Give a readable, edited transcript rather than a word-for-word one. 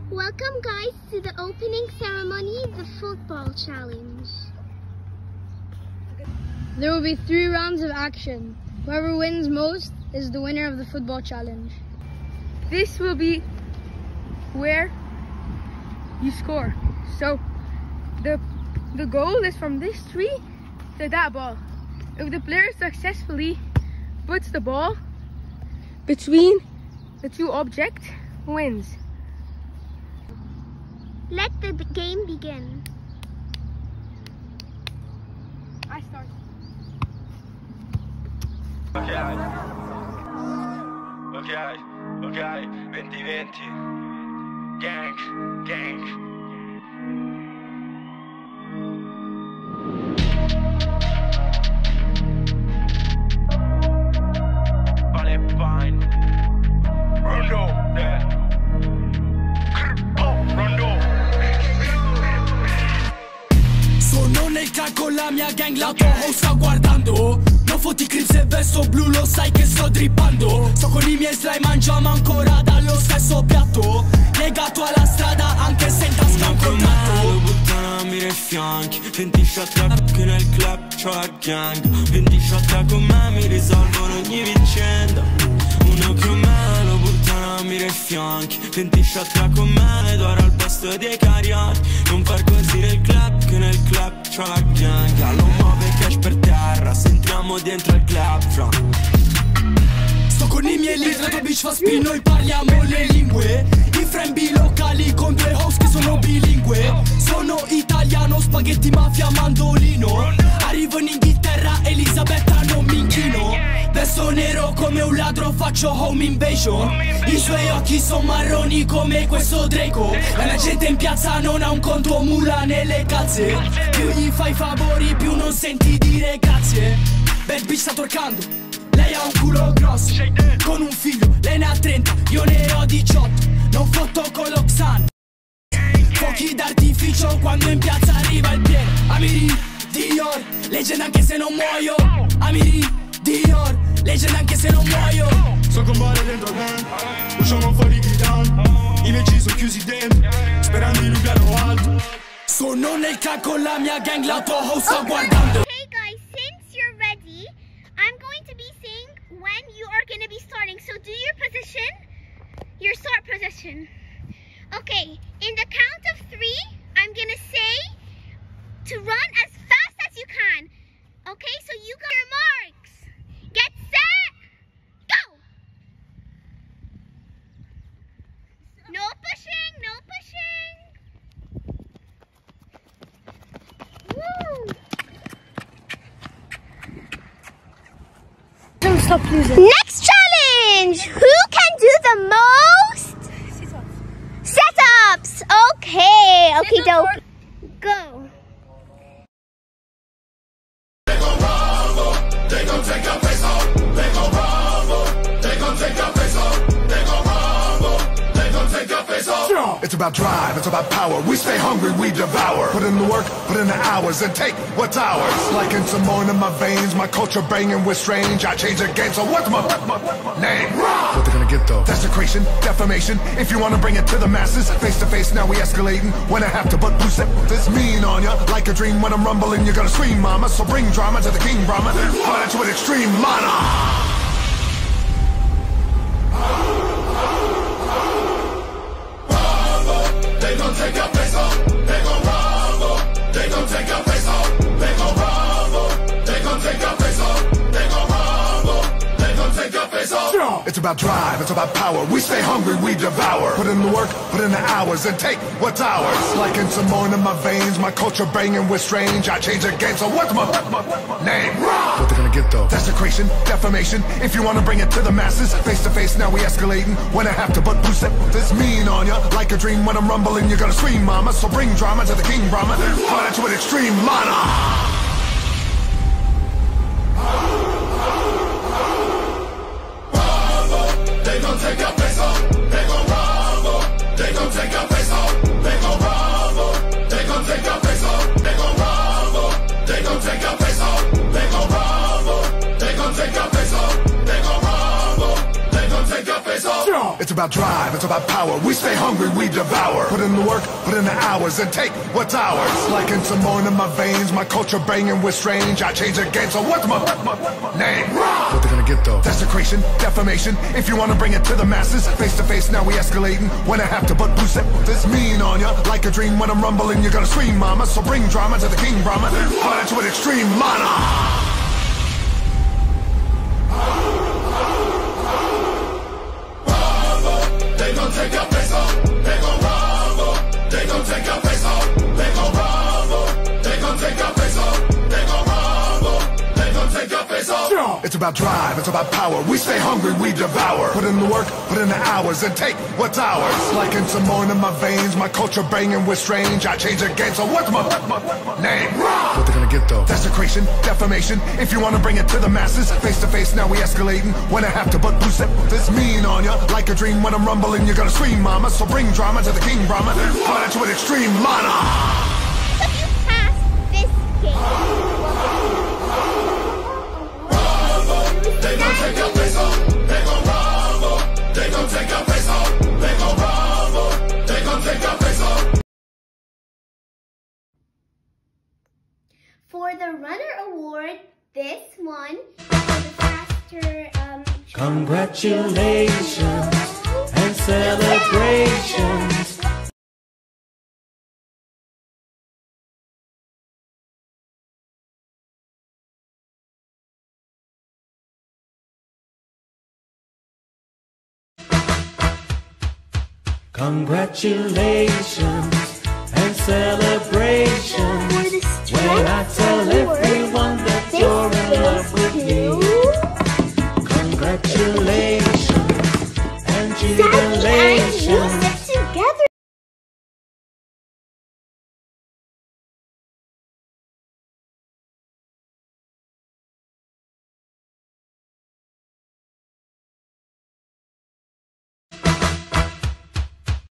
Welcome guys to the opening ceremony, the football challenge. There will be 3 rounds of action. Whoever wins most is the winner of the football challenge. This will be where you score. So the goal is from this tree to that ball. If the player successfully puts the ball between the 2 objects, wins. Let the game begin. I start. Ok, 2020. Gang. Sono nel car con la mia gang, la tua house sta guardando. Non fotti clip se vesto blu, lo sai che sto drippando. Sto con i miei slime, mangiamo ancora dallo stesso piatto. Legato alla strada anche se in tasca un contatto. Lo buttano a mire ai fianchi, 20 shot che nel club c'ho la gang. 20 shot con me mi risolvono ogni vicenda. Uno che me lo buttano a mire ai fianchi, 20 shot con me ed ora al posto dei cariati. Non far così nel club che nel club c'ho la gang. Allo muove cash per terra, se entriamo dentro il club fra. Sto con i miei lead, la tua bitch fa spin, noi parliamo le lingue. I friend locali con 2 house che sono bilingue. Sono italiano, spaghetti, mafia, mandolino. Arrivo in Inghilterra, Elisabetta non mi inchino. Vesto nero come un ladro, faccio home invasion. I suoi occhi sono marroni come questo Draco. La mia gente in piazza non ha un conto mula nelle calze. Più gli fai favori, più non senti dire grazie. Bad bitch sta torcando, lei ha un culo grosso, con un figlio, lei ne ha 30, io ne ho 18. Non fotto con l'Oxan, fuochi d'artificio quando in piazza arriva il pieno. Amiri, Dior, leggenda anche se non muoio. Amiri, Dior, leggenda anche se non muoio. So con mare dentro il gang, usciamo fuori gridando. I miei G sono chiusi dentro, sperando in un piano alto. Sono nel car con la mia gang, la tua house sta guardando. Okay guys, since you're ready, I'm going to be saying when you are going to be starting. So do your position, your start position. Okay, in the count of 3, I'm going to say to run as fast as you can. Okay, so you got your marks. Get set, go! No pushing, no pushing. Woo! Don't stop losing. Next challenge! Who can do the most? Sit-ups! Okay, okie doke. Go. They gon' take your face off. They gon' rumble. They gon' take your face off. They gon' rumble. They gon' take your face off. It's about drive, it's about power. We stay hungry, we devour. Put in the work, put in the hours, and take what's ours. Like in Simone in my veins, my culture banging with strange. I change the game, so what's my name? What they gonna get though? Desecration, defamation. If you wanna bring it to the masses, face to face, now we escalating. When I have to, but who set this mean on ya? Like a dream when I'm rumbling, you're gonna scream, mama. So bring drama to the king, Brahma. Fight it to an extreme mana. They gon' take your face off. They gon' rumble. They gon' take your face off. They gon' rumble. They gon' take your face off. They gon' rumble. They gon' take your face off. It's about drive, it's about power. We stay hungry, we devour. Put in the work, put in the hours, and take what's ours. Like in Simone in my veins, my culture banging with strange. I change the game, so what's my name? What they gonna get though? Desecration, defamation. If you wanna bring it to the masses, face to face, now we escalating. When I have to, but who set this mean on ya? Like a dream when I'm rumbling, you're gonna scream, mama. So bring drama to the king, Brahma. Fight it to an extreme mana. They gon' take your face off. They gon' rumble. They gon' take your face off. They gon' rumble. They gon' take your face off. They gon' rumble. They gon' take your face off. They gon' rumble. They gon' take your face off. They gon' rumble. They gon' take your face off. It's about drive, it's about power. We stay hungry, we devour. Put in the work, put in the hours, and take what's ours. Like in Simone in my veins, my culture banging with strange. I change the game, so what's my name? What they gonna get though? Desecration, defamation. If you wanna bring it to the masses, face to face, now we escalating. When I have to, but who set this mean on ya? Like a dream when I'm rumbling, you're gonna scream, mama. So bring drama to the king, Brahma. Fight it to an extreme mana. They gon' take your face off, they gon' rumble. They gon' take your face off, they gon' rumble. They gon' take your face off, they gon' rumble. They gon' take your face off. It's about drive, it's about power. We stay hungry, we devour. Put in the work, put in the hours, and take what's ours. Like in Simone in my veins, my culture banging with strange. I change the game, so what's my name? What they gonna get though? Desecration, defamation. If you wanna bring it to the masses, face to face, now we escalating. When I have to, but who set this mean on ya? Like a dream when I'm rumbling, you're gonna scream, mama. So bring drama to the king, Brahma. Fight it to an extreme mana. If you pass this game, They gon' take your face off, they gon' rumble. They gon' take your face off, they gon' rumble. They gon' take your face off. for the Runner Award, this one is the faster. Congratulations and celebrations. Congratulations and celebrations. When I celebrate.